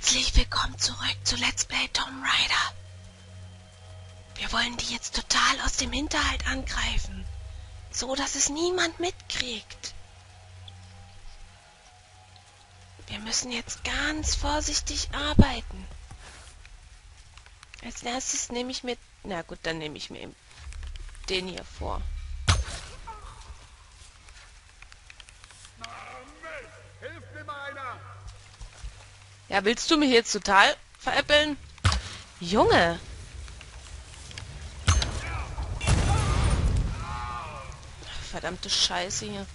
Herzlich willkommen zurück zu Let's Play Tomb Raider. Wir wollen die jetzt total aus dem Hinterhalt angreifen, so dass es niemand mitkriegt. Wir müssen jetzt ganz vorsichtig arbeiten. Als erstes nehme ich mir... Na gut, dann nehme ich mir den hier vor. Hilf mir mal einer! Ja, willst du mich jetzt total veräppeln? Junge! Verdammte Scheiße hier.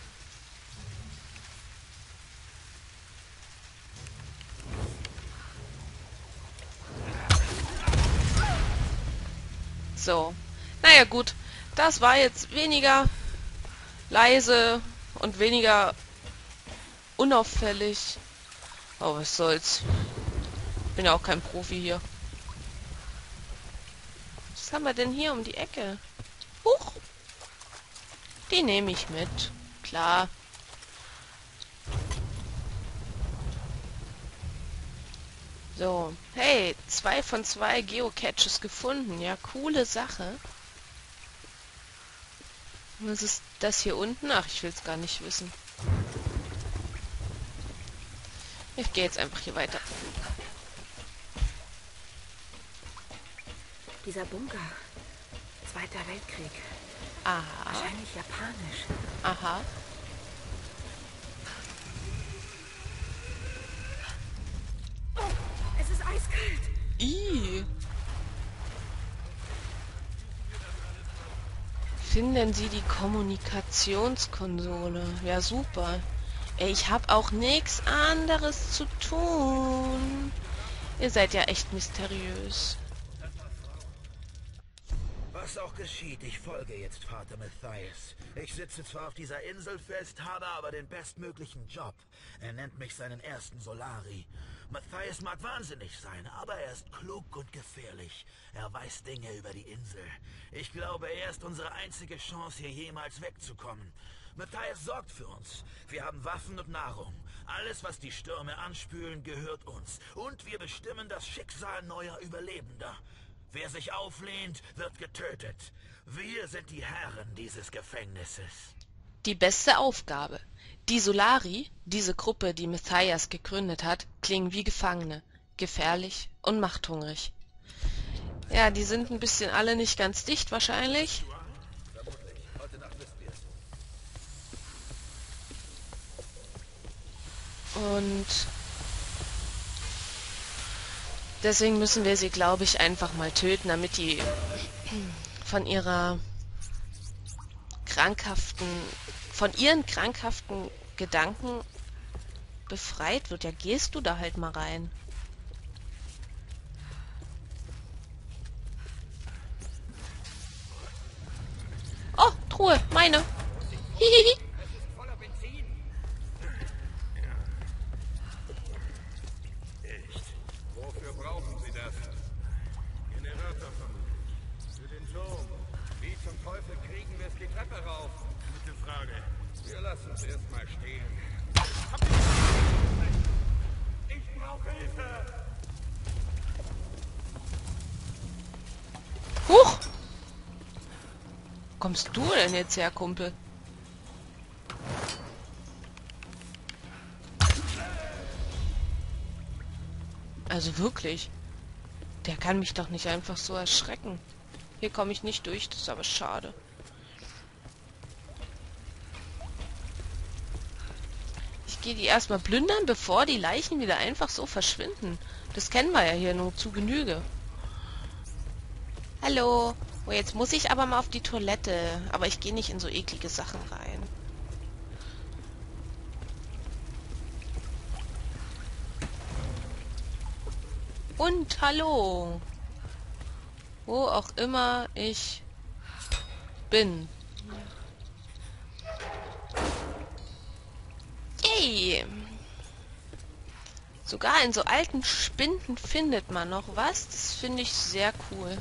So. Naja gut. Das war jetzt weniger leise und weniger unauffällig. Oh, was soll's. Bin ja auch kein Profi hier. Was haben wir denn hier um die Ecke? Huch! Die nehme ich mit. Klar. So. Hey, 2 von 2 Geocaches gefunden. Ja, coole Sache. Was ist das hier unten? Ach, ich will es gar nicht wissen. Ich gehe jetzt einfach hier weiter. Dieser Bunker. Zweiter Weltkrieg. Aha. Wahrscheinlich japanisch. Aha. Es ist eiskalt. Ih. Finden Sie die Kommunikationskonsole. Ja, super. Ey, ich habe auch nichts anderes zu tun. Ihr seid ja echt mysteriös. Was auch geschieht, ich folge jetzt Vater Matthias. Ich sitze zwar auf dieser Insel fest, habe aber den bestmöglichen Job. Er nennt mich seinen ersten Solari. Matthias mag wahnsinnig sein, aber er ist klug und gefährlich. Er weiß Dinge über die Insel. Ich glaube, er ist unsere einzige Chance, hier jemals wegzukommen. Matthias sorgt für uns. Wir haben Waffen und Nahrung. Alles, was die Stürme anspülen, gehört uns. Und wir bestimmen das Schicksal neuer Überlebender. Wer sich auflehnt, wird getötet. Wir sind die Herren dieses Gefängnisses. Die beste Aufgabe. Die Solari, diese Gruppe, die Matthias gegründet hat, klingen wie Gefangene. Gefährlich und machthungrig. Ja, die sind ein bisschen alle nicht ganz dicht wahrscheinlich. Vermutlich. Heute Nacht wissen wir es. Und deswegen müssen wir sie, glaube ich, einfach mal töten, damit die von ihren krankhaften Gedanken befreit wird. Ja, gehst du da halt mal rein. Oh, Truhe, meine. Hihihi. Voller Benzin. Echt? Wofür brauchen Sie das? Generator vermutlich. Für den Turm. Wie zum Teufel kriegen wir es die Treppe rauf? Gute Frage. Wir lassen es erstmal stehen. Ich brauche Hilfe! Huch! Wo kommst du denn jetzt her, Kumpel? Also wirklich. Der kann mich doch nicht einfach so erschrecken. Hier komme ich nicht durch, das ist aber schade. Ich gehe die erstmal plündern, bevor die Leichen wieder einfach so verschwinden. Das kennen wir ja hier nur zu Genüge. Hallo. Oh, jetzt muss ich aber mal auf die Toilette. Aber ich gehe nicht in so eklige Sachen rein. Und hallo. Wo auch immer ich bin. Yay! Sogar in so alten Spinden findet man noch was. Das finde ich sehr cool.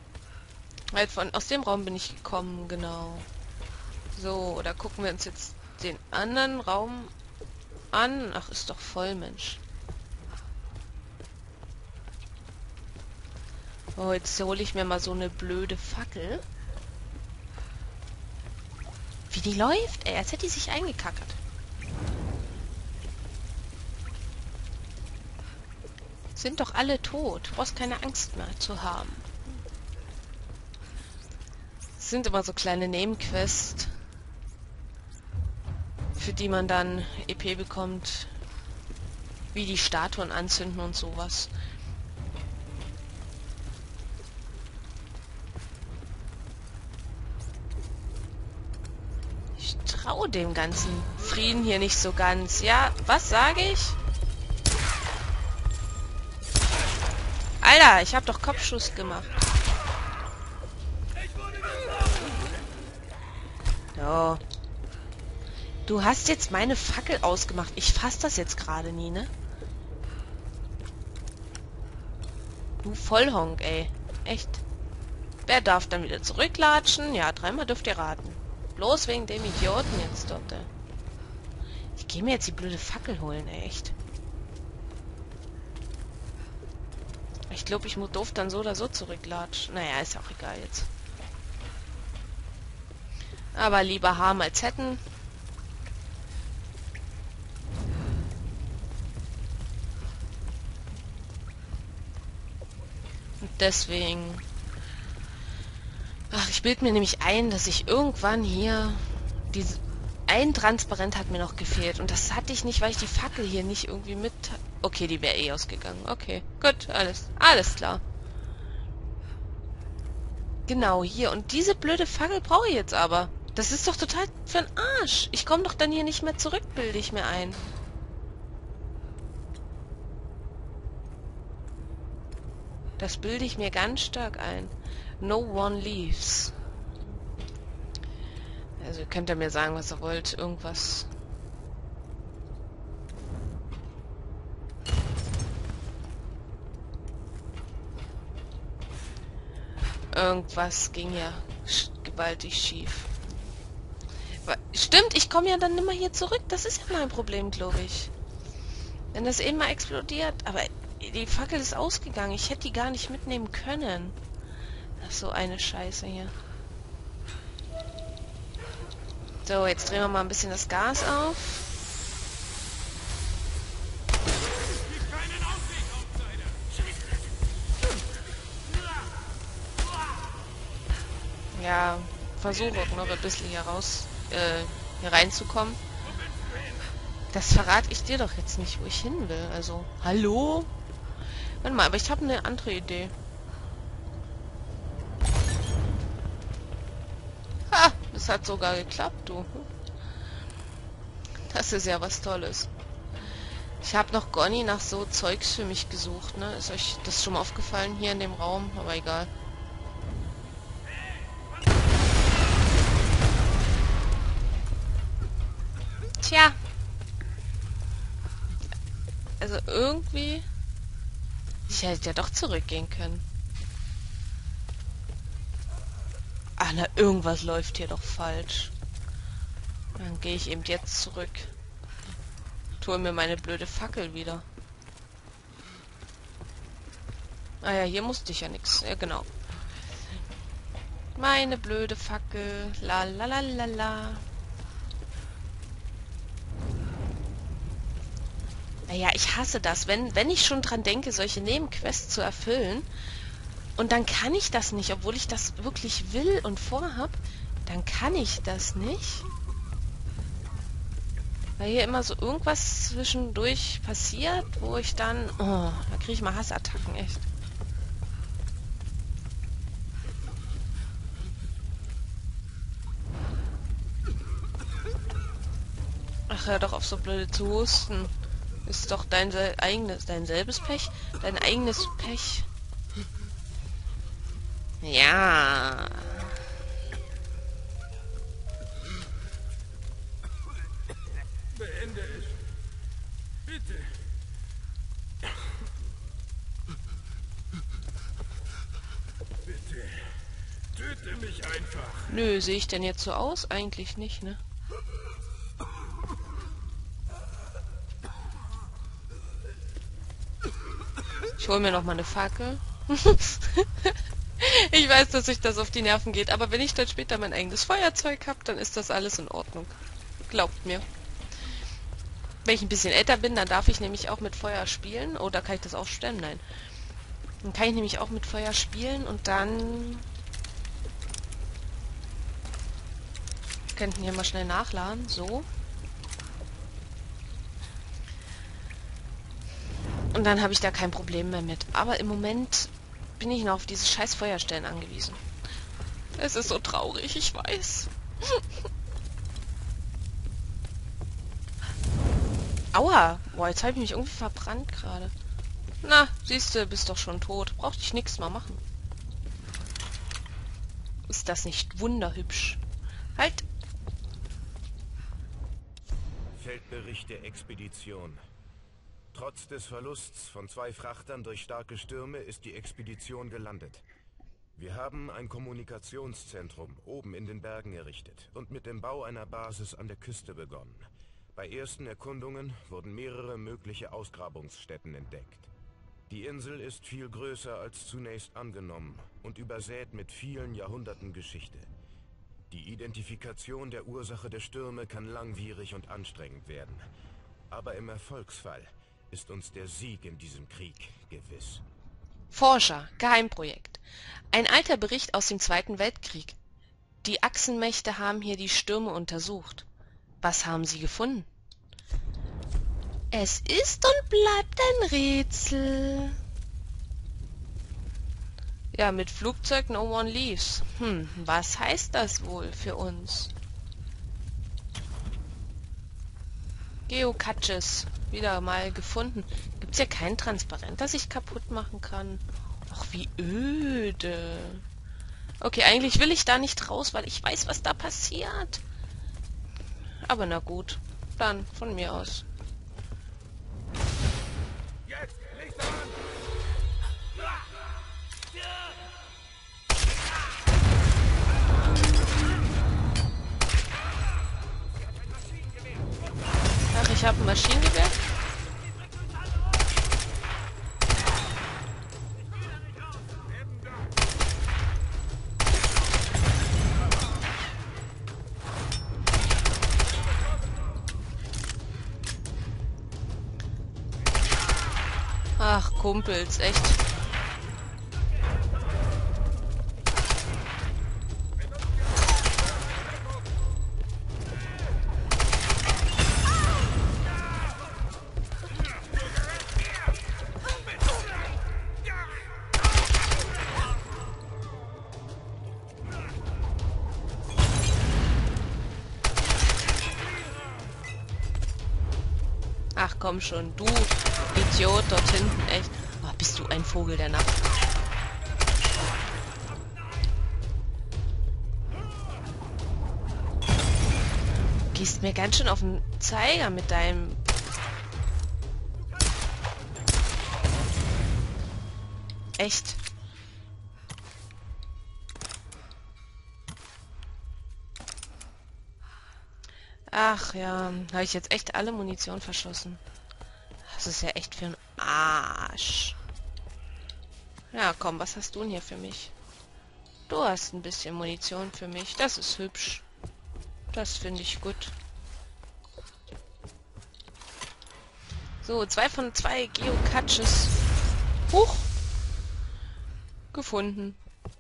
Halt aus dem Raum bin ich gekommen, genau. So, da gucken wir uns jetzt den anderen Raum an. Ach, ist doch voll, Mensch. Oh, jetzt hole ich mir mal so eine blöde Fackel. Wie die läuft, ey, als hätte die sich eingekackert. Sind doch alle tot. Du brauchst keine Angst mehr zu haben. Das sind immer so kleine Nebenquests, für die man dann EP bekommt, wie die Statuen anzünden und sowas. Ich traue dem ganzen Frieden hier nicht so ganz. Ja, was sage ich? Alter, ich habe doch Kopfschuss gemacht. So. Du hast jetzt meine Fackel ausgemacht. Ich fass das jetzt gerade nie, ne? Du Vollhonk, ey. Echt. Wer darf dann wieder zurücklatschen? Ja, 3-mal dürft ihr raten. Bloß wegen dem Idioten jetzt dort, ey. Ich gehe mir jetzt die blöde Fackel holen, ey. Echt. Ich glaube, ich durfte dann so oder so zurücklatschen. Naja, ist auch egal jetzt. Aber lieber haben als hätten. Und deswegen... Ach, ich bilde mir nämlich ein, dass ich irgendwann hier... Ein Transparent hat mir noch gefehlt. Und das hatte ich nicht, weil ich die Fackel hier nicht irgendwie mit... Okay, die wäre eh ausgegangen. Okay, gut, alles klar. Genau, hier. Und diese blöde Fackel brauche ich jetzt aber. Das ist doch total für den Arsch. Ich komme doch dann hier nicht mehr zurück, bilde ich mir ein. Das bilde ich mir ganz stark ein. No one leaves. Also könnt ihr mir sagen, was ihr wollt. Irgendwas. Irgendwas ging ja gewaltig schief. Stimmt, ich komme ja dann nimmer hier zurück. Das ist ja mein Problem, glaube ich. Wenn das eben mal explodiert. Aber die Fackel ist ausgegangen. Ich hätte die gar nicht mitnehmen können. Ach, so eine Scheiße hier. So, jetzt drehen wir mal ein bisschen das Gas auf. Ja, versuche auch noch ein bisschen hier reinzukommen. Das verrate ich dir doch jetzt nicht, wo ich hin will. Also, hallo? Warte mal, aber ich habe eine andere Idee. Ha! Das hat sogar geklappt, du. Das ist ja was Tolles. Ich habe noch gar nie nach so Zeugs für mich gesucht, ne? Ist euch das schon mal aufgefallen hier in dem Raum? Aber egal. Tja. Also irgendwie... Ich hätte ja doch zurückgehen können. Ah, na, irgendwas läuft hier doch falsch. Dann gehe ich eben jetzt zurück. Hol mir meine blöde Fackel wieder. Ah ja, hier musste ich ja nichts. Ja, genau. Meine blöde Fackel. La la la la la. Naja, ich hasse das. Wenn ich schon dran denke, solche Nebenquests zu erfüllen, und dann kann ich das nicht, obwohl ich das wirklich will und vorhab, dann kann ich das nicht. Weil hier immer so irgendwas zwischendurch passiert, wo ich dann... Oh, da kriege ich mal Hassattacken, echt. Ach, hör doch auf so blöde zu husten. Ist doch dein selbes Pech? Dein eigenes Pech. Ja. Beende es. Bitte. Bitte. Töte mich einfach. Nö, sehe ich denn jetzt so aus? Eigentlich nicht, ne? Ich hole mir noch mal eine Fackel. Ich weiß, dass sich das auf die Nerven geht, aber wenn ich dann später mein eigenes Feuerzeug habe, dann ist das alles in Ordnung. Glaubt mir. Wenn ich ein bisschen älter bin, dann darf ich nämlich auch mit Feuer spielen. Oder kann ich das aufstellen? Nein. Dann kann ich nämlich auch mit Feuer spielen und dann... könnten hier mal schnell nachladen. So. Und dann habe ich da kein Problem mehr mit. Aber im Moment bin ich noch auf diese scheiß Feuerstellen angewiesen. Es ist so traurig, ich weiß. Aua! Boah, jetzt habe ich mich irgendwie verbrannt gerade. Na, siehste, bist doch schon tot. Brauchte ich nichts mal machen. Ist das nicht wunderhübsch? Halt! Feldbericht der Expedition. Trotz des Verlusts von 2 Frachtern durch starke Stürme ist die Expedition gelandet. Wir haben ein Kommunikationszentrum oben in den Bergen errichtet und mit dem Bau einer Basis an der Küste begonnen. Bei ersten Erkundungen wurden mehrere mögliche Ausgrabungsstätten entdeckt. Die Insel ist viel größer als zunächst angenommen und übersät mit vielen Jahrhunderten Geschichte. Die Identifikation der Ursache der Stürme kann langwierig und anstrengend werden. Aber im Erfolgsfall ist uns der Sieg in diesem Krieg gewiss. Forscher, Geheimprojekt. Ein alter Bericht aus dem Zweiten Weltkrieg. Die Achsenmächte haben hier die Stürme untersucht. Was haben sie gefunden? Es ist und bleibt ein Rätsel. Ja, mit Flugzeug no one leaves. Was heißt das wohl für uns? Geocaches. Wieder mal gefunden. Gibt's ja kein Transparent, das ich kaputt machen kann. Ach, wie öde. Okay, eigentlich will ich da nicht raus, weil ich weiß, was da passiert. Aber na gut. Dann von mir aus. Jetzt! Licht an! Ach, ich habe ein Maschinengewehr. Ach, Kumpels, echt. Ach komm schon, du Idiot dort hinten, echt. Oh, bist du ein Vogel der Nacht. Gehst mir ganz schön auf den Zeiger mit deinem... Echt. Ach ja, habe ich jetzt echt alle Munition verschossen. Das ist ja echt für einen Arsch. Ja, komm, was hast du denn hier für mich? Du hast ein bisschen Munition für mich. Das ist hübsch. Das finde ich gut. So, 2 von 2 Geocaches. Huch! Gefunden.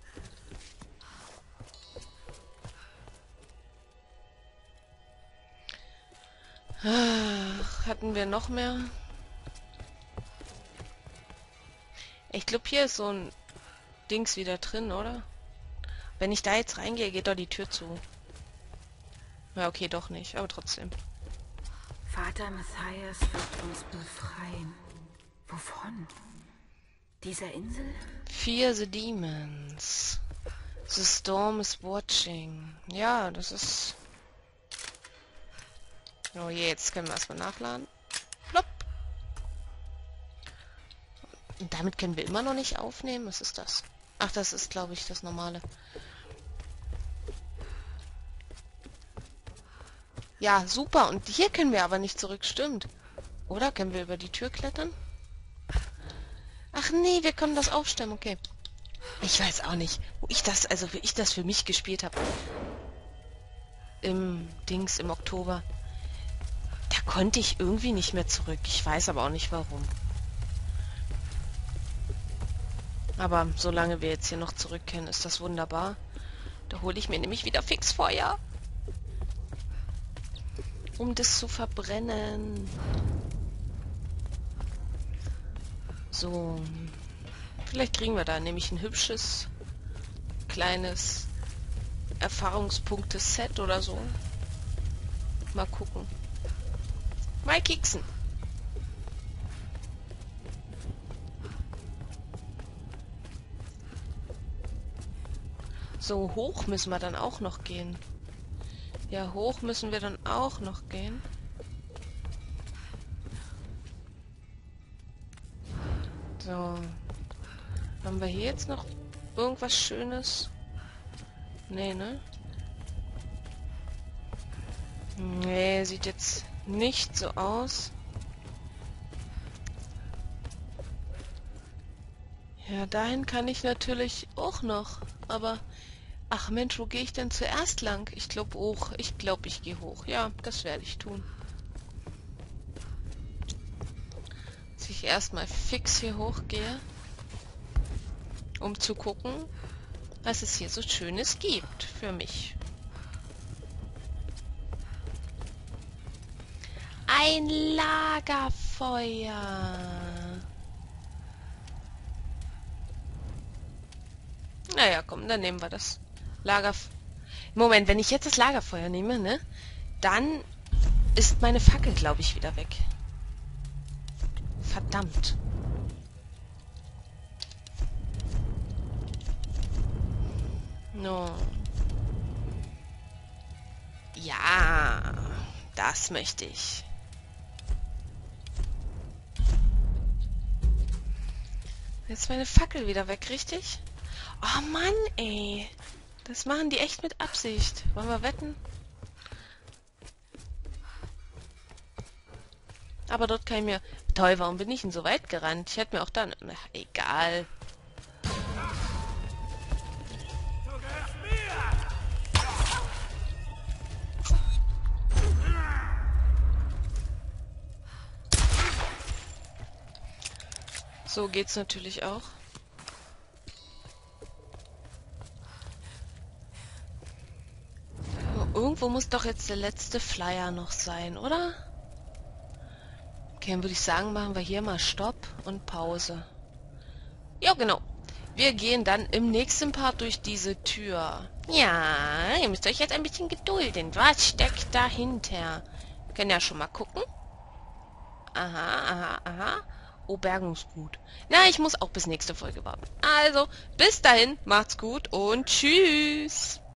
Ach, hatten wir noch mehr? Ich glaube, hier ist so ein Dings wieder drin, oder? Wenn ich da jetzt reingehe, geht doch die Tür zu. Ja, okay, doch nicht, aber trotzdem. Vater Matthias wird uns befreien. Wovon? Dieser Insel? Fear the Demons. The Storm is watching. Ja, das ist... Oh je, jetzt können wir erstmal nachladen. Plopp. Und damit können wir immer noch nicht aufnehmen. Was ist das? Ach, das ist, glaube ich, das normale. Ja, super. Und hier können wir aber nicht zurück, stimmt. Oder können wir über die Tür klettern? Ach Ach nee, wir können das aufstemmen, okay. Ich weiß auch nicht, wie ich das für mich gespielt habe. Im Oktober. Da konnte ich irgendwie nicht mehr zurück. Ich weiß aber auch nicht warum. Aber solange wir jetzt hier noch zurück können, ist das wunderbar. Da hole ich mir nämlich wieder Fixfeuer. Um das zu verbrennen. So. Vielleicht kriegen wir da nämlich ein hübsches, kleines Erfahrungspunkte-Set oder so. Mal gucken. Mal kicksen. So, hoch müssen wir dann auch noch gehen. Ja, hoch müssen wir dann auch noch gehen. So. Haben wir hier jetzt noch irgendwas Schönes? Nee, ne? Nee, sieht jetzt nicht so aus. Ja, dahin kann ich natürlich auch noch. Aber, ach Mensch, wo gehe ich denn zuerst lang? Ich glaube hoch. Ich glaube, ich gehe hoch. Ja, das werde ich tun. Dass ich erstmal fix hier hochgehe. Um zu gucken, was es hier so Schönes gibt für mich. Ein Lagerfeuer. Naja, komm, dann nehmen wir das Lagerfeuer. Moment, wenn ich jetzt das Lagerfeuer nehme, ne, dann ist meine Fackel, glaube ich, wieder weg. Verdammt. No. Ja, das möchte ich. Jetzt ist meine Fackel wieder weg, richtig? Oh Mann, ey. Das machen die echt mit Absicht. Wollen wir wetten? Aber dort kann ich mir... Toll, warum bin ich denn so weit gerannt? Ich hätte mir auch dann... Ach, egal. So geht's natürlich auch. Irgendwo muss doch jetzt der letzte Flyer noch sein, oder? Okay, dann würde ich sagen, machen wir hier mal Stopp und Pause. Ja, genau. Wir gehen dann im nächsten Part durch diese Tür. Ja, ihr müsst euch jetzt ein bisschen gedulden. Was steckt dahinter? Wir können ja schon mal gucken. Aha, aha, aha. Oh, Bergungsgut. Na, ich muss auch bis nächste Folge warten. Also, bis dahin, macht's gut und tschüss.